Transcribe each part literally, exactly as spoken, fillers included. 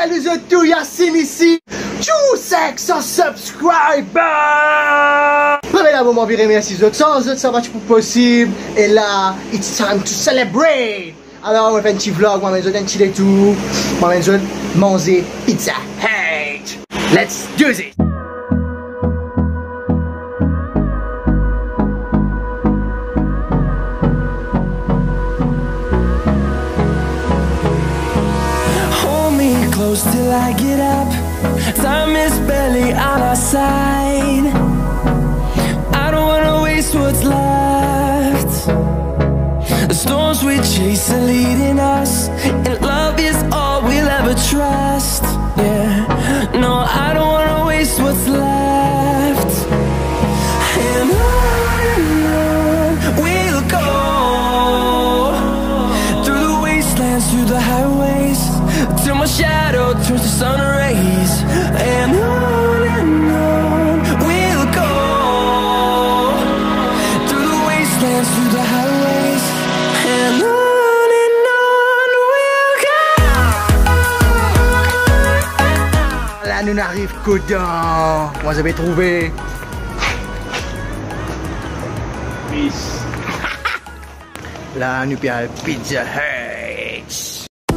Salut à tous, Yacine ici. Tchou sec sans subscriber. Premier là, moment viré merci autres. Sans autres, ça va être possible. Et là, it's time to celebrate. Alors, on va faire un petit vlog, on va faire un petit détour. On va faire manger pizza. Hey, let's do this. Close till I get up. Time is barely on our side. I don't wanna waste what's left. The storms we chase are leading us, and love is all we'll ever trust. Yeah, no, I don't wanna waste what's left. And on we'll go, through the wastelands, through the highways, till my shadow turns to sun rays. And on and on we'll go, through the wastelands, through the highways. And on and on we'll go. Là, nous n'arrive qu'au dedans. Moi, j'avais trouvé. Peace. Là, nous payons Pizza Hut.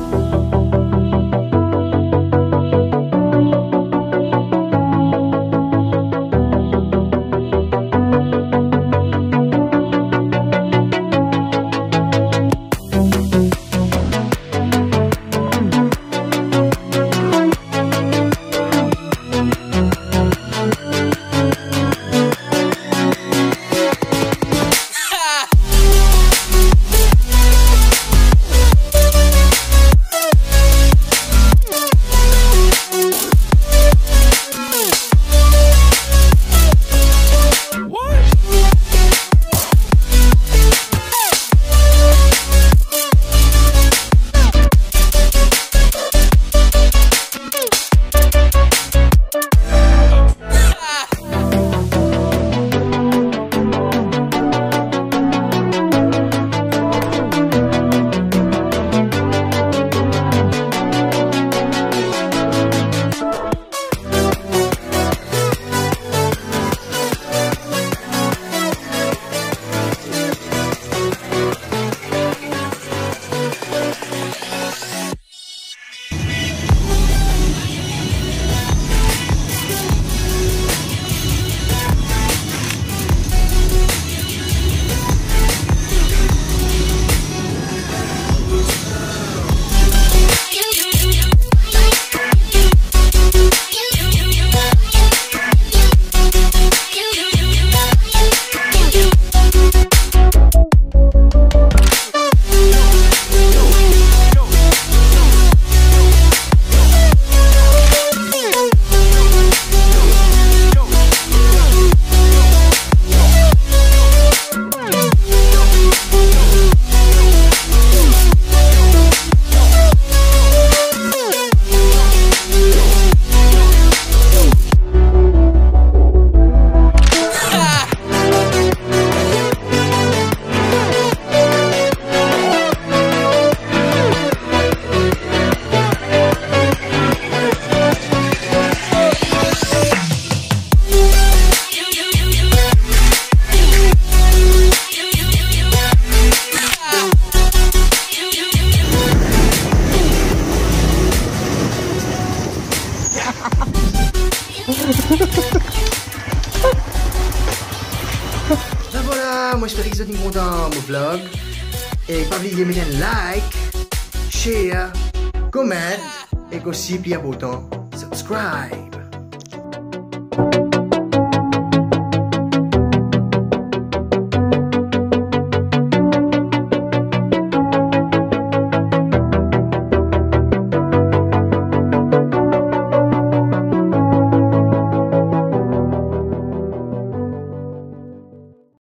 Ben voilà, moi j'espère que vous êtes contents de mon vlog. Et pas oublier de mettre un like, share, comment et aussi puis un bouton subscribe.